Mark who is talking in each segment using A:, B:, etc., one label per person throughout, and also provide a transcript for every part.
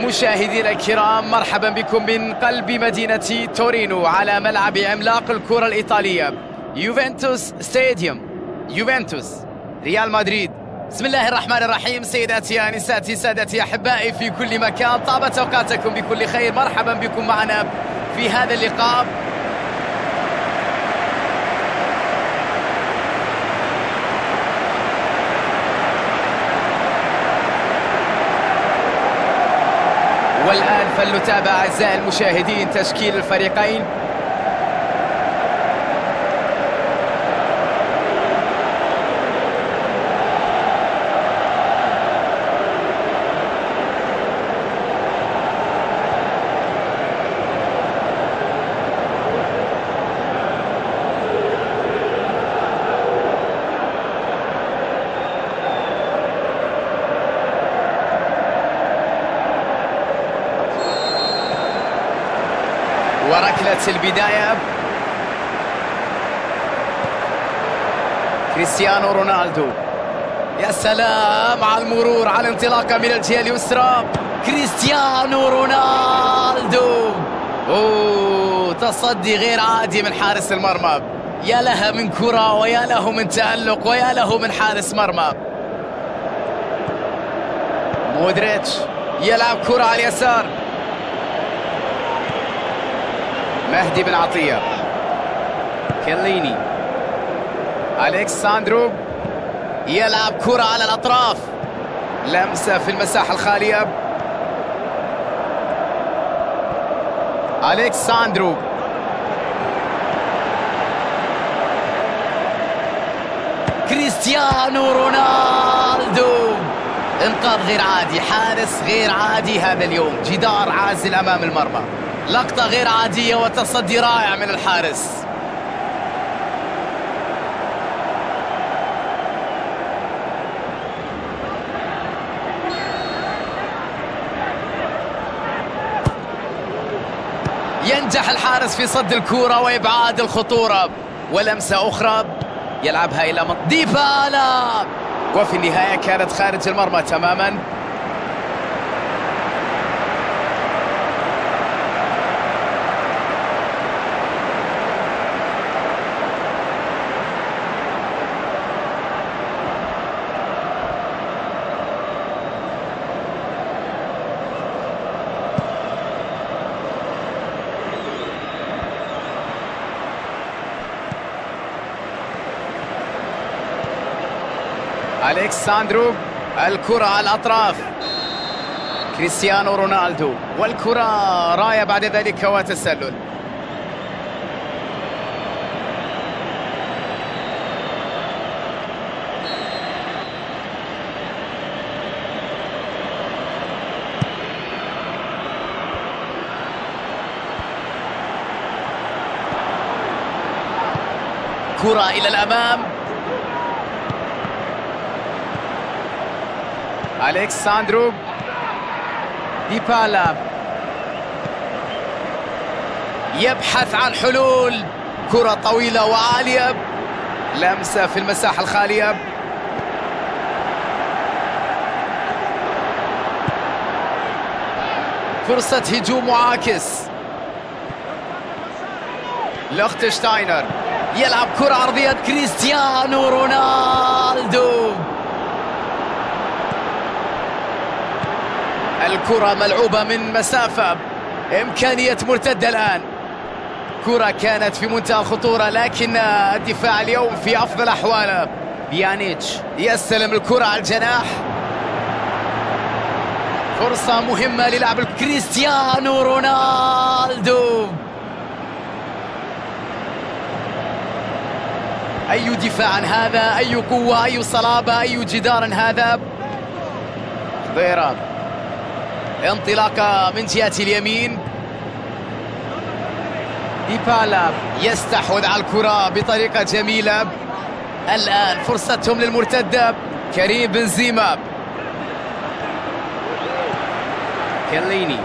A: مشاهدينا الكرام، مرحبا بكم من قلب مدينة تورينو على ملعب عملاق الكرة الإيطالية يوفنتوس ستاديوم. يوفنتوس ريال مدريد. بسم الله الرحمن الرحيم. سيداتي أنساتي سادتي أحبائي في كل مكان، طابت أوقاتكم بكل خير. مرحبا بكم معنا في هذا اللقاء. والآن فلنتابع أعزائي المشاهدين تشكيل الفريقين. وركلة البداية كريستيانو رونالدو. يا سلام على المرور، على الانطلاقة من الجهة اليسرى. كريستيانو رونالدو، تصدي غير عادي من حارس المرمى. يا لها من كرة ويا له من تألق ويا له من حارس مرمى. مودريتش يلعب كرة على اليسار. مهدي بن عطية. كيليني. أليكساندرو يلعب كرة على الأطراف. لمسة في المساحة الخالية. أليكساندرو. كريستيانو رونالدو. انقاذ غير عادي، حارس غير عادي هذا اليوم. جدار عازل أمام المرمى. لقطة غير عادية وتصدي رائع من الحارس. ينجح الحارس في صد الكرة وإبعاد الخطورة. ولمسة أخرى يلعبها إلى ديبالا، وفي النهاية كانت خارج المرمى تماما. أليكساندرو، الكرة على الأطراف. كريستيانو رونالدو، والكرة راية بعد ذلك وتسلل. كرة إلى الأمام. أليكساندرو. ديبالا يبحث عن حلول. كرة طويلة وعالية. لمسة في المساحة الخالية. فرصة هجوم معاكس. ليختشتاينر يلعب كرة عرضية. كريستيانو رونالدو. الكرة ملعوبة من مسافة، إمكانية مرتدة الآن. كرة كانت في منتهى الخطورة، لكن الدفاع اليوم في أفضل أحواله. بيانيتش يستلم الكرة على الجناح. فرصة مهمة للعب كريستيانو رونالدو. أي دفاع هذا، أي قوة، أي صلابة، أي جدار هذا. ضيران انطلاقة من جهة اليمين. ديبالا يستحوذ على الكرة بطريقة جميلة. الآن فرصتهم للمرتدة. كريم بنزيما. كيليني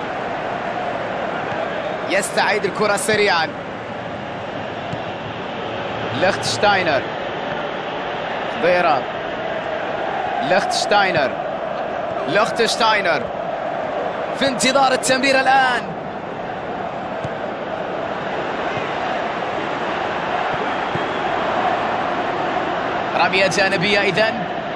A: يستعيد الكرة سريعا. ليختشتاينر. فيرا. ليختشتاينر. في انتظار التمرير الآن. رمية جانبية إذن.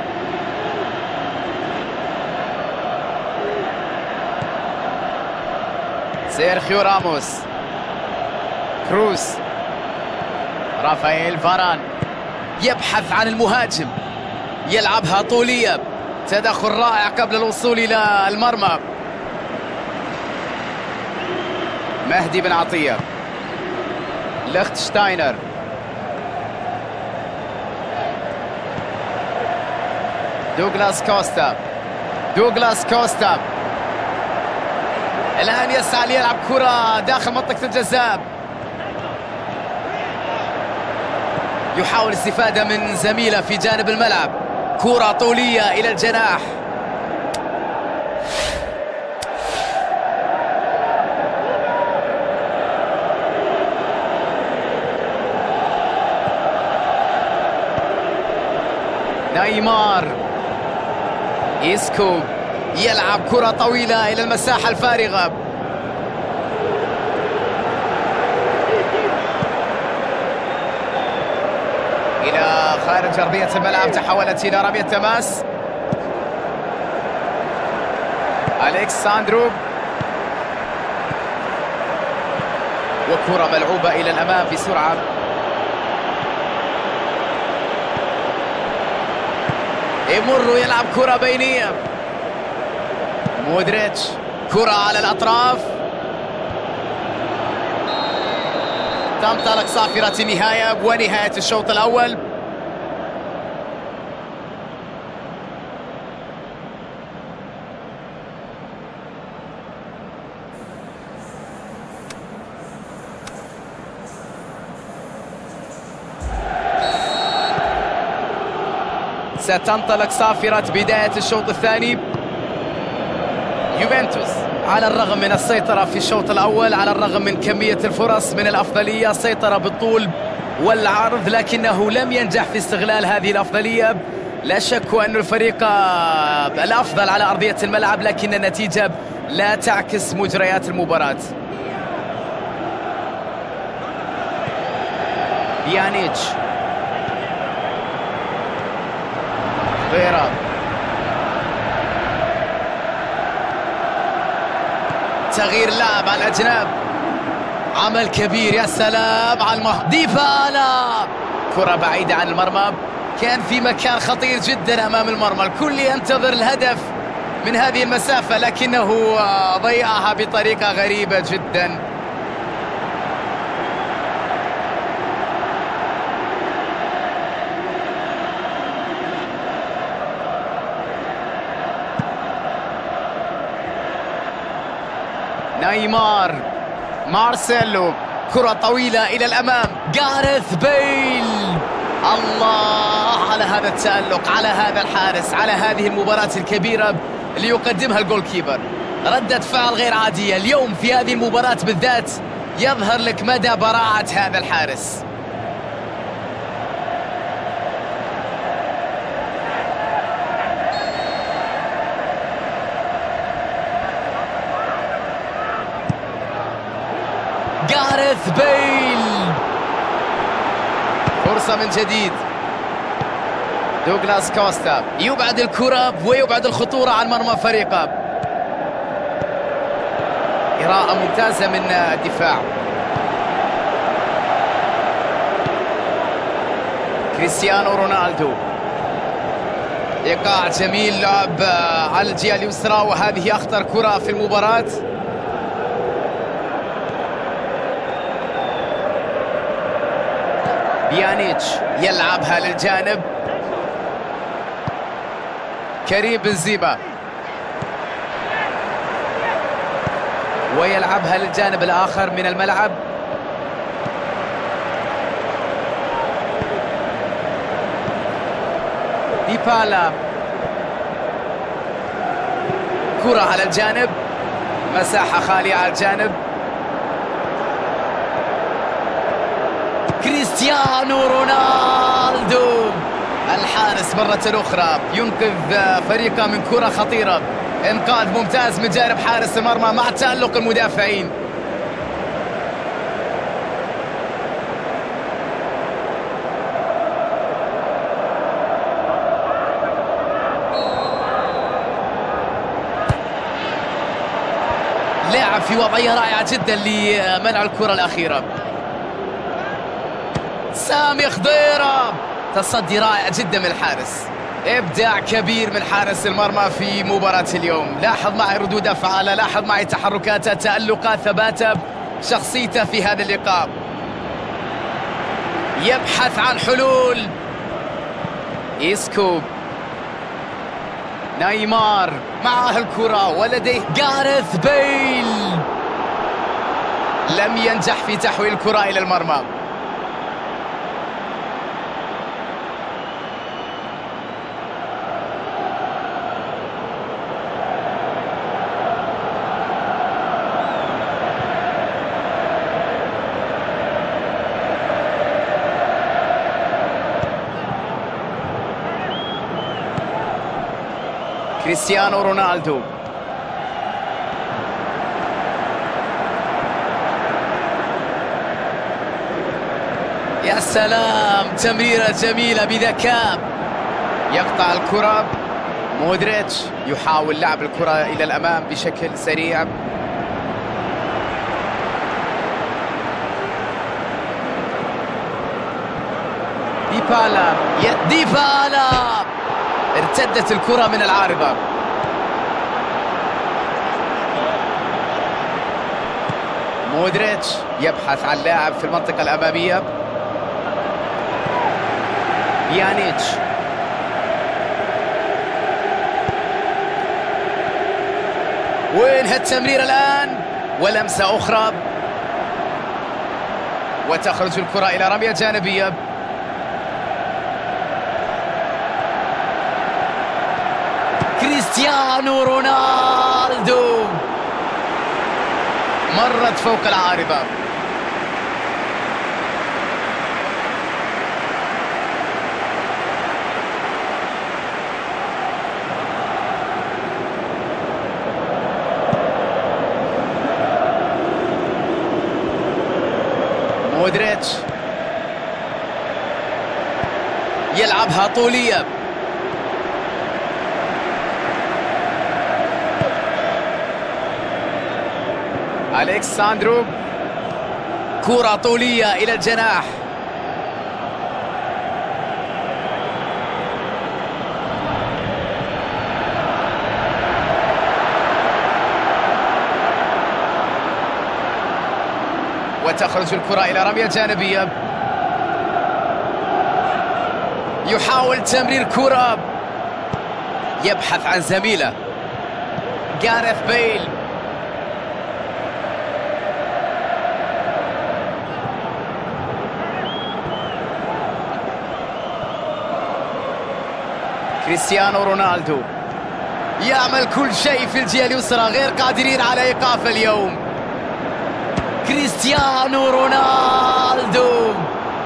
A: سيرخيو راموس، كروس، رافائيل فاران يبحث عن المهاجم، يلعبها طولية، تدخل رائع قبل الوصول إلى المرمى. مهدي بن عطية، ليختشتاينر، دوغلاس كوستا، دوغلاس كوستا الآن يسعى ليلعب كرة داخل منطقة الجزاء، يحاول الاستفادة من زميله في جانب الملعب، كرة طولية إلى الجناح. نيمار، إسكو يلعب كرة طويلة إلى المساحة الفارغة. إلى خارج أرضية الملعب، تحولت إلى رمية تماس. أليكساندرو، وكرة ملعوبة إلى الأمام بسرعة. يمر يلعب كرة بينية. مودريتش، كرة على الأطراف، تنطلق صافرة النهاية ونهاية الشوط الأول. ستنطلق صافرة بداية الشوط الثاني. يوفنتوس على الرغم من السيطرة في الشوط الأول، على الرغم من كمية الفرص، من الأفضلية، سيطرة بالطول والعرض، لكنه لم ينجح في استغلال هذه الأفضلية. لا شك أن الفريق الأفضل على أرضية الملعب، لكن النتيجة لا تعكس مجريات المباراة. بيانيتش، فيرا، تغيير لاعب على الأجناب، عمل كبير، يا سلام على ديبالا، كرة بعيدة عن المرمى، كان في مكان خطير جدا أمام المرمى، الكل ينتظر الهدف من هذه المسافة، لكنه ضيعها بطريقة غريبة جدا. نيمار، مارسيلو، كرة طويلة إلى الأمام، غاريث بيل، الله على هذا التألق، على هذا الحارس، على هذه المباراة الكبيرة اللي يقدمها الجول كيبر. ردة فعل غير عادية اليوم في هذه المباراة بالذات، يظهر لك مدى براعة هذا الحارس. غاريث بيل، فرصة من جديد. دوغلاس كوستا يبعد الكرة ويبعد الخطورة عن مرمى فريقه. قراءة ممتازة من الدفاع. كريستيانو رونالدو، إيقاع جميل، لعب على الجهة اليسرى، وهذه أخطر كرة في المباراة. بيانيتش يلعبها للجانب. كريم بنزيما ويلعبها للجانب الآخر من الملعب. ديبالا، كرة على الجانب، مساحة خالية على الجانب. كريستيانو رونالدو، الحارس مرة أخرى ينقذ فريقه من كرة خطيرة. انقاذ ممتاز من جانب حارس المرمى مع تألق المدافعين. لاعب في وضعية رائعة جدا لمنع الكرة الأخيرة. سامي خضيرة، تصدي رائع جدا من الحارس. إبداع كبير من حارس المرمى في مباراة اليوم. لاحظ معي ردود أفعاله، لاحظ معي تحركاته، تألقه، ثباته، شخصيته في هذا اللقاء. يبحث عن حلول. إيسكو، نيمار معه الكرة ولديه غاريث بيل، لم ينجح في تحويل الكرة إلى المرمى. كريستيانو رونالدو، يا سلام، تمريرة جميلة بذكاء. يقطع الكرة. مودريتش يحاول لعب الكرة إلى الأمام بشكل سريع. ديبالا ارتدت الكرة من العارضة. مودريتش يبحث عن لاعب في المنطقة الأمامية. بيانيتش، وين التمرير الآن؟ ولمسة أخرى وتخرج الكرة إلى رمية جانبية. كريستيانو رونالدو مرت فوق العارضة. مودريتش يلعبها طولية. أليكساندرو، كرة طولية إلى الجناح. وتخرج الكرة إلى رمية جانبية. يحاول تمرير كرة، يبحث عن زميله. غاريث بيل، كريستيانو رونالدو يعمل كل شيء في الجهة اليسرى، غير قادرين على إيقاف اليوم. كريستيانو رونالدو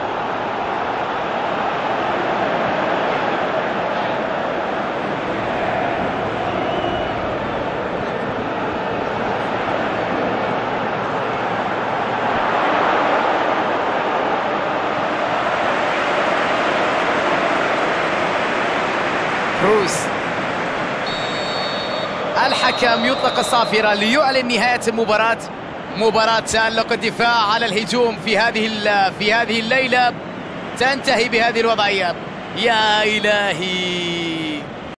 A: كروس. الحكم يطلق الصافرة ليعلن نهاية المباراة. مباراة تألق الدفاع على الهجوم في هذه الليلة تنتهي بهذه الوضعية. يا إلهي.